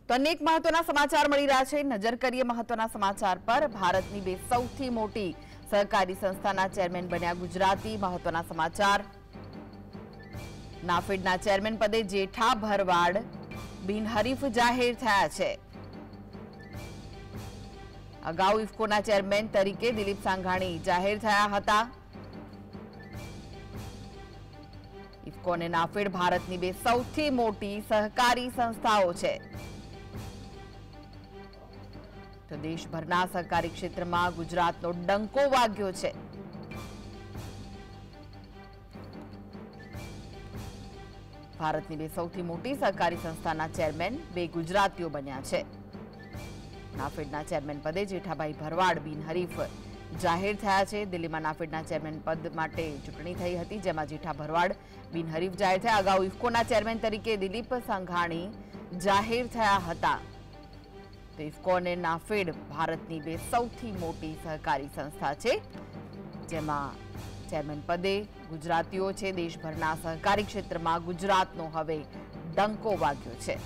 તો અનેક મહત્વના સમાચાર મળી રહ્યા છે। નજર કરીએ મહત્વના સમાચાર પર। ભારતની બે સૌથી મોટી સહકારી સંસ્થાના ચેરમેન બન્યા ગુજરાતી। મહત્વના સમાચાર। નાફેડના ચેરમેન પદે જેઠા ભરવાડ બિનહરીફ જાહેર થયા છે। અગાઉ ઇફકોના ચેરમેન તરીકે દિલીપ સાંઘાણી જાહેર થયા હતા। ઇફકો અને નાફેડ ભારતની બે સૌથી મોટી સહકારી સંસ્થાઓ છે। તો દેશભરના સહકારી ક્ષેત્રમાં ગુજરાતનો ડંકો વાગ્યો છે। ભારતની બે સૌથી મોટી સહકારી સંસ્થાના ચેરમેન બે ગુજરાતીઓ બન્યા છે। નાફેડના ચેરમેન પદે જેઠાભાઈ ભરવાડ બિનહરીફ જાહેર થયા છે। દિલ્હીમાં નાફેડના ચેરમેન પદ માટે ચૂંટણી થઈ હતી, જેમાં જેઠા ભરવાડ બિનહરીફ જાહેર થયા। અગાઉ ઇફકોના ચેરમેન તરીકે દિલીપ સાંઘાણી જાહેર થયા હતા। તો ઇફકો અને નાફેડ ભારતની બે સૌથી મોટી સહકારી સંસ્થા છે, જેમાં ચેરમેન પદે ગુજરાતીઓ છે। દેશભરના સહકારી ક્ષેત્રમાં ગુજરાતનો હવે ડંકો વાગ્યો છે।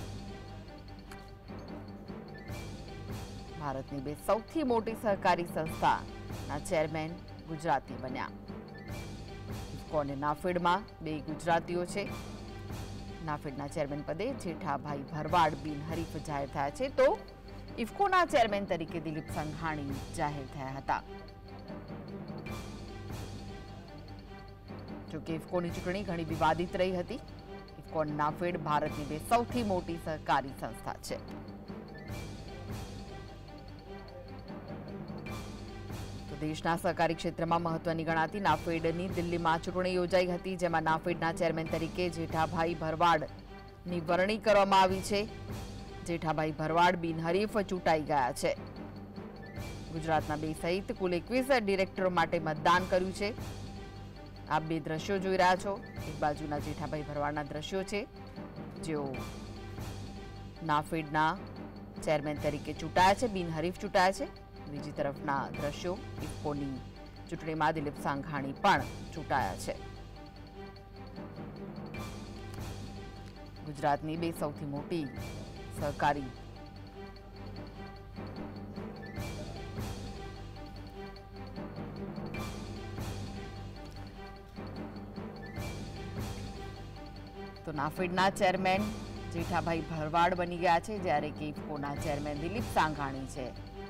ભારતની બે સૌથી મોટી સહકારી સંસ્થાના ચેરમેન ગુજરાતી બન્યા। ઇફકો અને નાફેડમાં બે ગુજરાતીઓ છે। નાફેડના ચેરમેન પદે જેઠાભાઈ ભરવાડ બિનહરીફ જાહેર થયા છે, તો ઇફકોના ચેરમેન તરીકે દિલીપ સાંઘાણી જાહેર થયા હતા। જોકે ઇફકોની ચૂંટણી ઘણી વિવાદિત રહી હતી। ઇફકો અને નાફેડ ભારતની બે સૌથી મોટી સહકારી સંસ્થા છે। તો દેશના સહકારી ક્ષેત્રમાં મહત્વની ગણાતી નાફેડની દિલ્હીમાં ચૂંટણી યોજાઈ હતી, જેમાં નાફેડના ચેરમેન તરીકે જેઠાભાઈ ભરવાડની વરણી કરવામાં આવી છે। જેઠાભાઈ ભરવાડ બિનહરીફ ચૂંટાઈ ગયા છે। ગુજરાતના બે સહિત કુલ 21 ડિરેક્ટરો માટે મતદાન કર્યું છે। આપ બે દ્રશ્યો જોઈ રહ્યા છો। એક બાજુના જેઠાભાઈ ભરવાડના દ્રશ્યો છે, જેઓ નાફેડના ચેરમેન તરીકે ચૂંટાયા છે, બિનહરીફ ચૂંટાયા છે। બીજી તરફના દ્રશ્યો ઇફકોની ચૂંટણીમાં દિલીપ સાંઘાણી પણ ચૂંટાયા છે। ગુજરાતની બે સૌથી મોટી સહકારી તો નાફેડના ચેરમેન જેઠાભાઈ ભરવાડ બની ગયા છે, જ્યારે કે ઇફકોના ચેરમેન દિલીપ સાંઘાણી છે।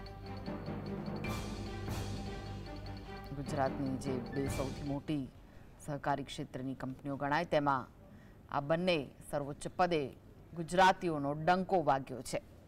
ગુજરાતની જે બે સૌથી મોટી સહકારી ક્ષેત્રની કંપનીઓ ગણાય, તેમાં આ બંને સર્વોચ્ચ પદે ગુજરાતીઓનો ડંકો વાગ્યો છે।